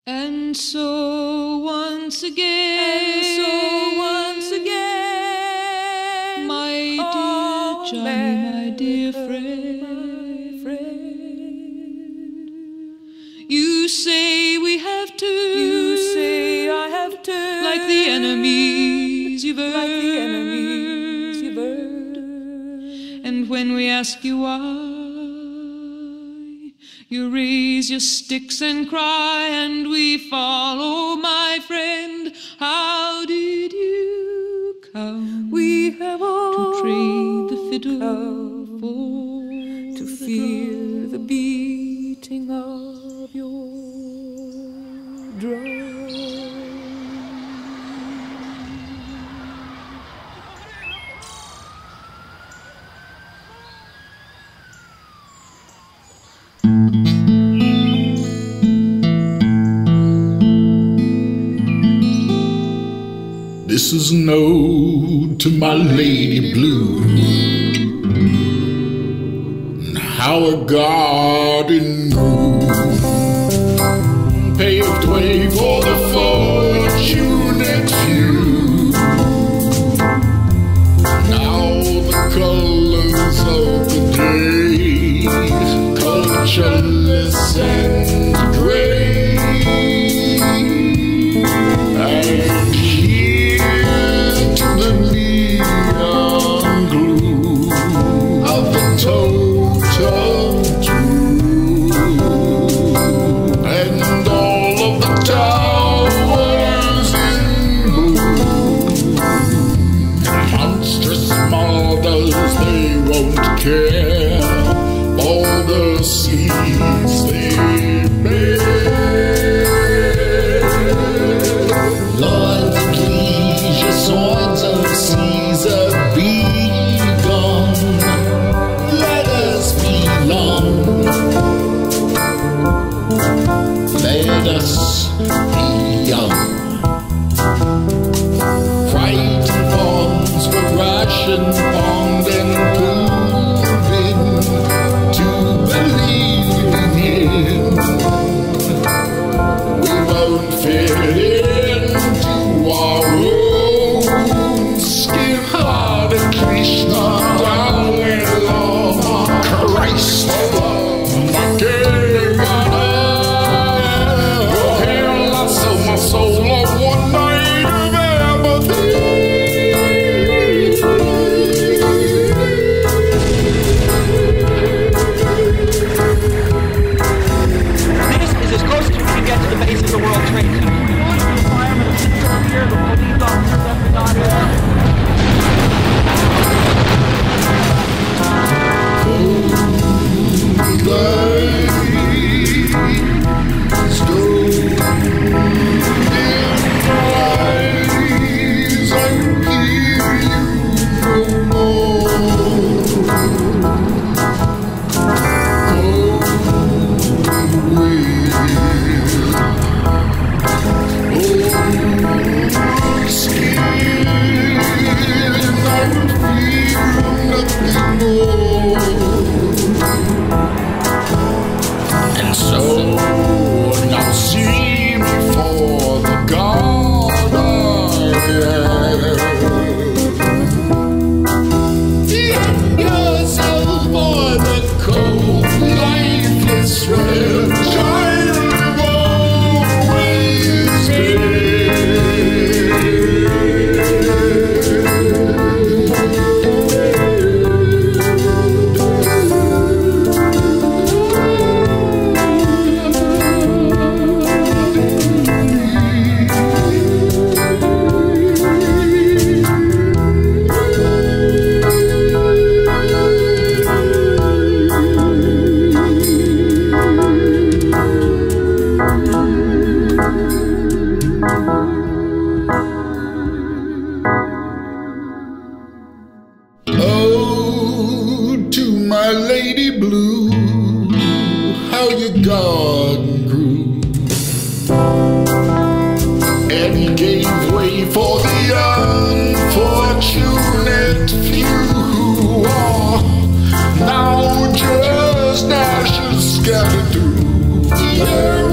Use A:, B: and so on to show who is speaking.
A: And so once again, my dear Johnny, my dear friend, you say we have to,
B: you say I have to,
A: like the enemies you've earned, and when we ask you why, you raise your sticks and cry, and we follow, my friend. How did you come?
B: We have all
A: to trade the fiddle for
B: to feel the beating of your drum.
C: This is an ode to my lady blue, and how a garden grew, paved way for the fortunate few. Now the colors of the day, colorless and gray, and the neon glue of the totem true, and all of the towers in bloom, and monstrous models, they won't care all the seas they bear. Lord, please, your swords of Caesar be gone. Let us belong. Let us be young. Frightened pawns were Russian pawned and proven to believe in him. We won't fit into our own skin. Hare Krishna, Hare Rama, Christ my soul of one night of apathy.
D: This is as close as we can get to the base of the World Trade Center. And so now see me for the God I am. Give yourself for the cold, lifeless wretch I've always my lady blue, how your garden grew and gave way for the unfortunate few who are now just ashes scattered through the earth.